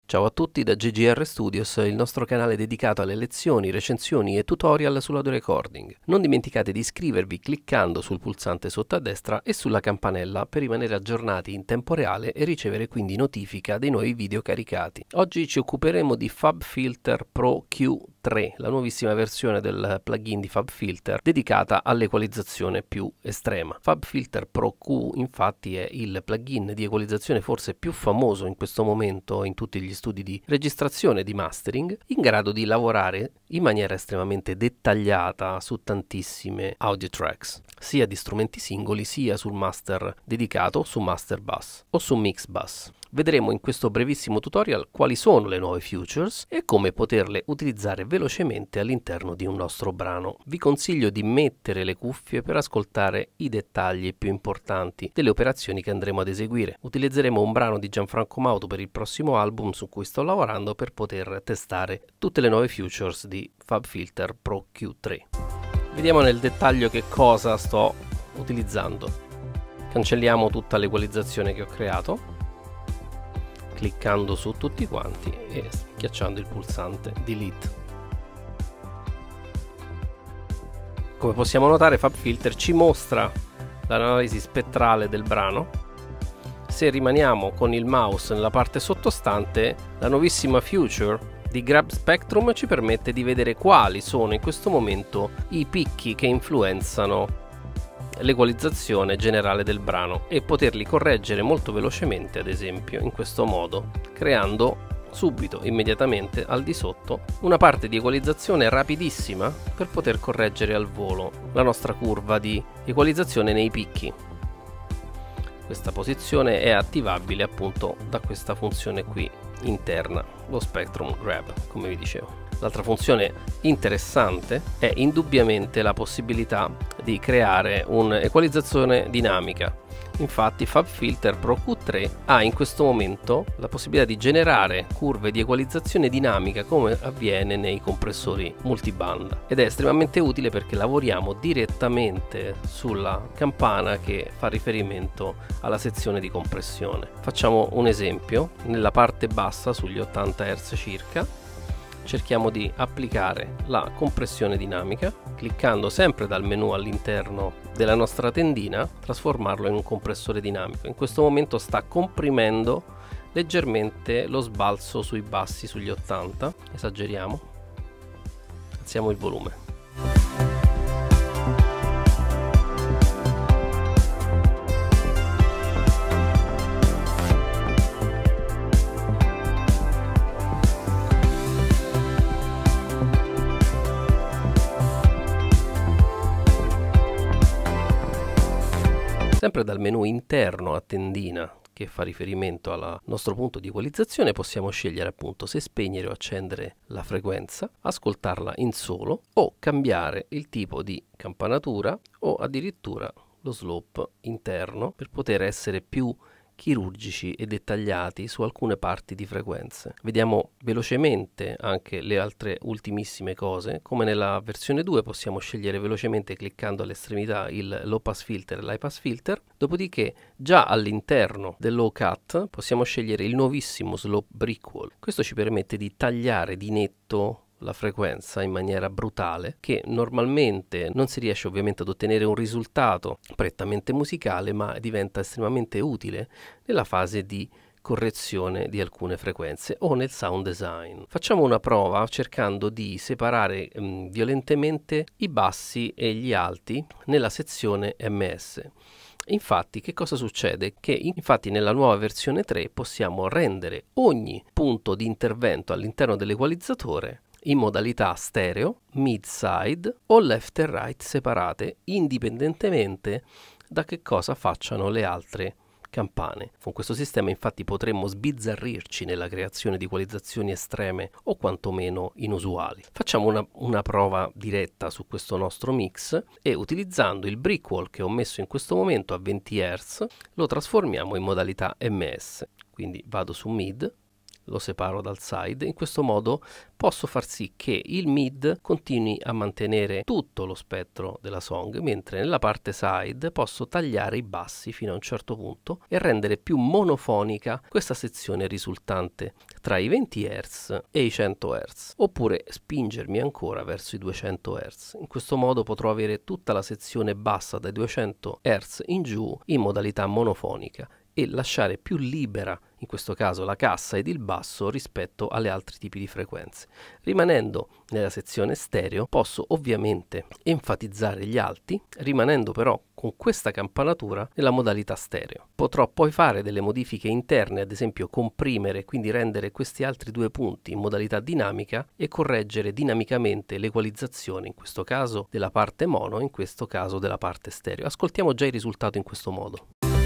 Ciao a tutti da GGR Studios, il nostro canale dedicato alle lezioni, recensioni e tutorial sull'audio recording. Non dimenticate di iscrivervi cliccando sul pulsante sotto a destra e sulla campanella per rimanere aggiornati in tempo reale e ricevere quindi notifica dei nuovi video caricati. Oggi ci occuperemo di FabFilter Pro Q3, la nuovissima versione del plugin di FabFilter dedicata all'equalizzazione più estrema. FabFilter Pro Q infatti è il plugin di equalizzazione forse più famoso in questo momento in tutti gli studi di registrazione e di mastering, in grado di lavorare in maniera estremamente dettagliata su tantissime audio tracks, sia di strumenti singoli sia sul master dedicato, su master bus o su mix bus. Vedremo in questo brevissimo tutorial quali sono le nuove features e come poterle utilizzare velocemente all'interno di un nostro brano. Vi consiglio di mettere le cuffie per ascoltare i dettagli più importanti delle operazioni che andremo ad eseguire. Utilizzeremo un brano di Gianfranco Mauto per il prossimo album su cui sto lavorando per poter testare tutte le nuove features di FabFilter Pro Q3. Vediamo nel dettaglio che cosa sto utilizzando. Cancelliamo tutta l'equalizzazione che ho creato, cliccando su tutti quanti e schiacciando il pulsante Delete. Come possiamo notare, FabFilter ci mostra l'analisi spettrale del brano. Se rimaniamo con il mouse nella parte sottostante, la nuovissima feature di Grab Spectrum ci permette di vedere quali sono in questo momento i picchi che influenzano l'equalizzazione generale del brano e poterli correggere molto velocemente, ad esempio in questo modo, creando subito, immediatamente al di sotto, una parte di equalizzazione rapidissima per poter correggere al volo la nostra curva di equalizzazione nei picchi. Questa posizione è attivabile appunto da questa funzione qui interna, lo Spectrum Grab, come vi dicevo. L'altra funzione interessante è indubbiamente la possibilità di creare un'equalizzazione dinamica. Infatti FabFilter Pro Q3 ha in questo momento la possibilità di generare curve di equalizzazione dinamica come avviene nei compressori multibanda ed è estremamente utile perché lavoriamo direttamente sulla campana che fa riferimento alla sezione di compressione. Facciamo un esempio: nella parte bassa, sugli 80 Hz circa, cerchiamo di applicare la compressione dinamica, cliccando sempre dal menu all'interno della nostra tendina, trasformarlo in un compressore dinamico. In questo momento sta comprimendo leggermente lo sbalzo sui bassi, sugli 80, esageriamo, alziamo il volume. Sempre dal menu interno a tendina che fa riferimento al nostro punto di equalizzazione possiamo scegliere appunto se spegnere o accendere la frequenza, ascoltarla in solo o cambiare il tipo di campanatura o addirittura lo slope interno per poter essere più chirurgici e dettagliati su alcune parti di frequenze. Vediamo velocemente anche le altre ultimissime cose. Come nella versione 2 possiamo scegliere velocemente cliccando all'estremità il low pass filter e l'high pass filter, dopodiché già all'interno del low cut possiamo scegliere il nuovissimo slope brickwall. Questo ci permette di tagliare di netto la frequenza in maniera brutale, che normalmente non si riesce ovviamente ad ottenere un risultato prettamente musicale, ma diventa estremamente utile nella fase di correzione di alcune frequenze o nel sound design. Facciamo una prova cercando di separare violentemente i bassi e gli alti nella sezione MS. Infatti, che cosa succede? Che infatti nella nuova versione 3 possiamo rendere ogni punto di intervento all'interno dell'equalizzatore in modalità stereo, mid-side o left e right separate, indipendentemente da che cosa facciano le altre campane. Con questo sistema infatti potremmo sbizzarrirci nella creazione di equalizzazioni estreme o quantomeno inusuali. Facciamo una prova diretta su questo nostro mix e utilizzando il brickwall che ho messo in questo momento a 20 Hz lo trasformiamo in modalità MS. Quindi vado su mid, lo separo dal side. In questo modo posso far sì che il mid continui a mantenere tutto lo spettro della song, mentre nella parte side posso tagliare i bassi fino a un certo punto e rendere più monofonica questa sezione risultante tra i 20 Hz e i 100 Hz, oppure spingermi ancora verso i 200 Hz. In questo modo potrò avere tutta la sezione bassa dai 200 Hz in giù in modalità monofonica e lasciare più libera in questo caso la cassa ed il basso rispetto alle altri tipi di frequenze. Rimanendo nella sezione stereo posso ovviamente enfatizzare gli alti, rimanendo però con questa campanatura nella modalità stereo. Potrò poi fare delle modifiche interne, ad esempio comprimere, quindi rendere questi altri due punti in modalità dinamica e correggere dinamicamente l'equalizzazione, in questo caso della parte mono, in questo caso della parte stereo. Ascoltiamo già il risultato in questo modo.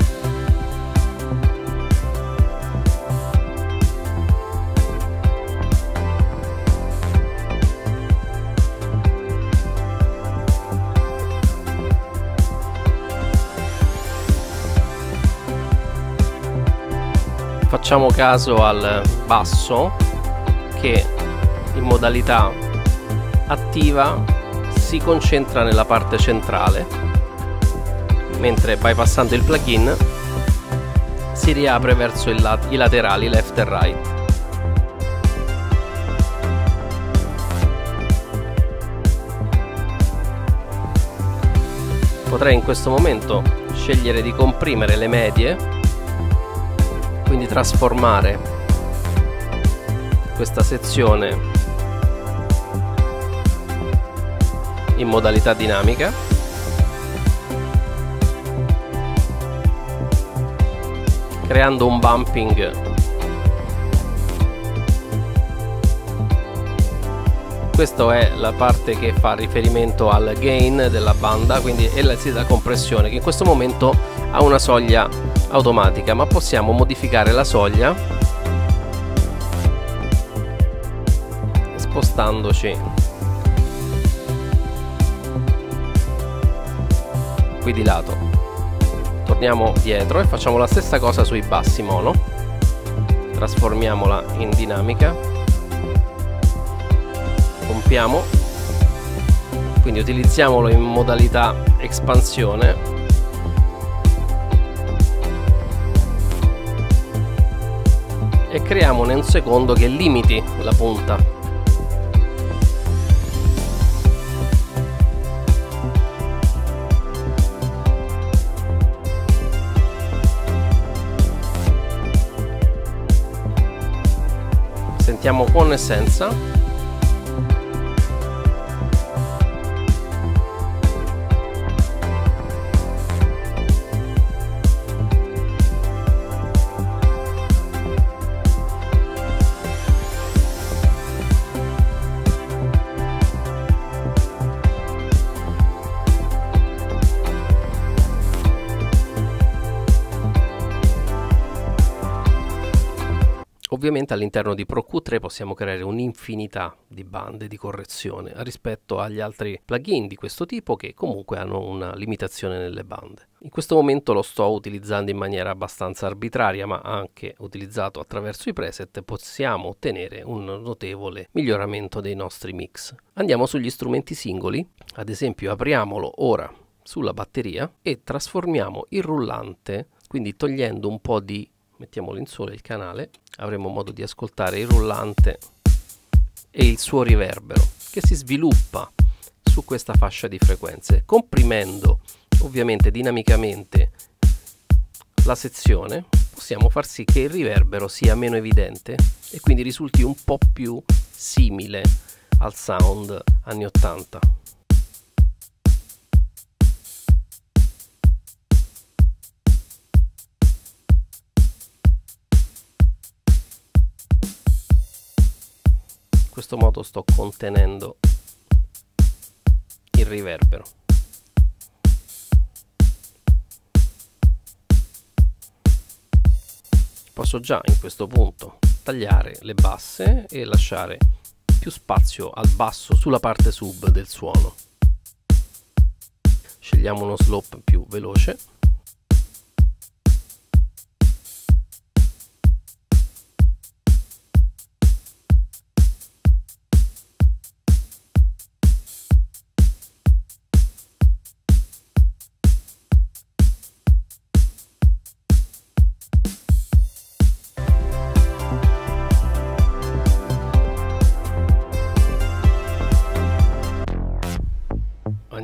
Facciamo caso al basso che in modalità attiva si concentra nella parte centrale, mentre bypassando il plugin si riapre verso i laterali left e right. Potrei in questo momento scegliere di comprimere le medie, quindi trasformare questa sezione in modalità dinamica, creando un bumping. Questa è la parte che fa riferimento al gain della banda, quindi è la compressione, che in questo momento ha una soglia automatica, ma possiamo modificare la soglia spostandoci qui di lato. Torniamo dietro e facciamo la stessa cosa sui bassi mono, trasformiamola in dinamica, compiamo, quindi utilizziamolo in modalità espansione e creiamone un secondo che limiti la punta. Sentiamo con e senza. Ovviamente all'interno di Pro Q3 possiamo creare un'infinità di bande di correzione rispetto agli altri plugin di questo tipo che comunque hanno una limitazione nelle bande. In questo momento lo sto utilizzando in maniera abbastanza arbitraria, ma anche utilizzato attraverso i preset possiamo ottenere un notevole miglioramento dei nostri mix. Andiamo sugli strumenti singoli, ad esempio apriamolo ora sulla batteria e trasformiamo il rullante, quindi togliendo un po' di, mettiamolo in sole il canale, avremo modo di ascoltare il rullante e il suo riverbero che si sviluppa su questa fascia di frequenze. Comprimendo ovviamente dinamicamente la sezione possiamo far sì che il riverbero sia meno evidente e quindi risulti un po' più simile al sound anni 80. In questo modo sto contenendo il riverbero. Posso già in questo punto tagliare le basse e lasciare più spazio al basso sulla parte sub del suono. Scegliamo uno slope più veloce.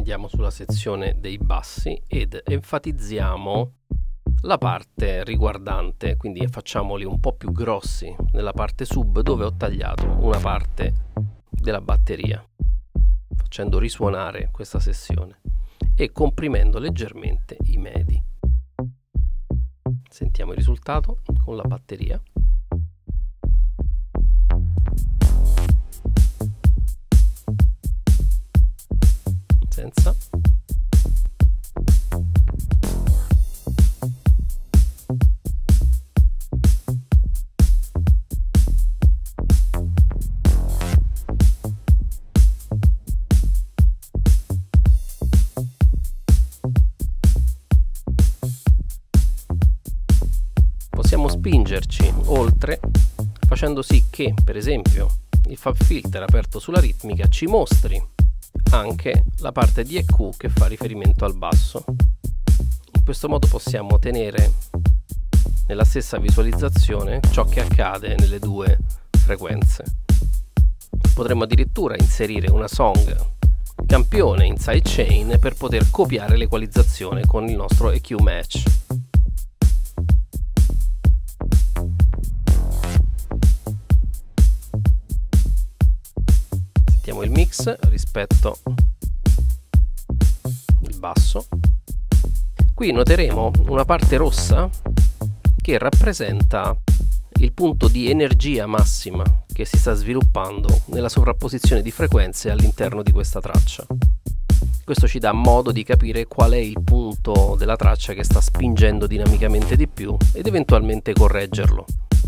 andiamo sulla sezione dei bassi ed enfatizziamo la parte riguardante, quindi facciamoli un po' più grossi nella parte sub dove ho tagliato una parte della batteria, facendo risuonare questa sessione e comprimendo leggermente i medi. Sentiamo il risultato con la batteria. Senza. Possiamo spingerci oltre facendo sì che, per esempio, il Fab Filter aperto sulla ritmica ci mostri anche la parte di EQ che fa riferimento al basso. In questo modo possiamo tenere nella stessa visualizzazione ciò che accade nelle due frequenze. Potremmo addirittura inserire una song campione in sidechain per poter copiare l'equalizzazione con il nostro EQ Match. Sentiamo il mix rispetto il basso. Qui noteremo una parte rossa che rappresenta il punto di energia massima che si sta sviluppando nella sovrapposizione di frequenze all'interno di questa traccia. Questo ci dà modo di capire qual è il punto della traccia che sta spingendo dinamicamente di più ed eventualmente correggerlo.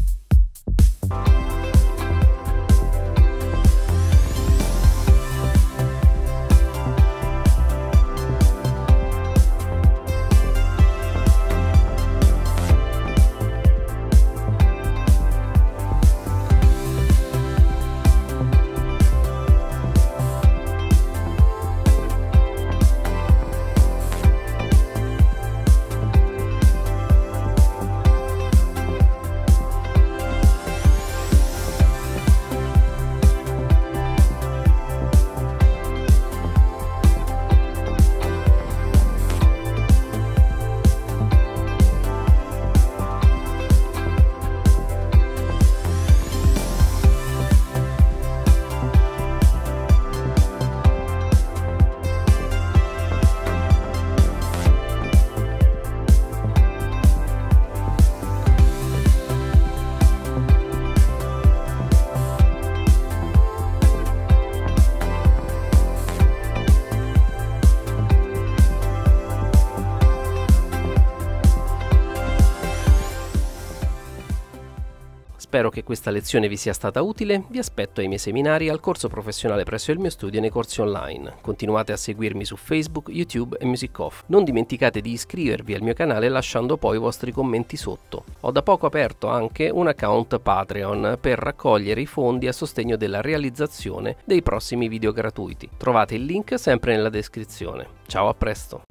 Spero che questa lezione vi sia stata utile, vi aspetto ai miei seminari al corso professionale presso il mio studio e nei corsi online. Continuate a seguirmi su Facebook, YouTube e Music Off. Non dimenticate di iscrivervi al mio canale lasciando poi i vostri commenti sotto. Ho da poco aperto anche un account Patreon per raccogliere i fondi a sostegno della realizzazione dei prossimi video gratuiti. Trovate il link sempre nella descrizione. Ciao, a presto!